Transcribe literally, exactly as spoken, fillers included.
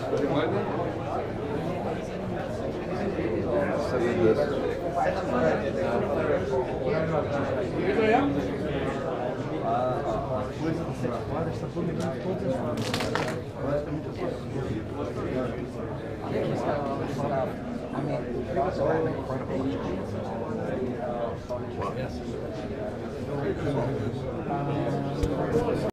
I mean, it also had an incredible Well, yes.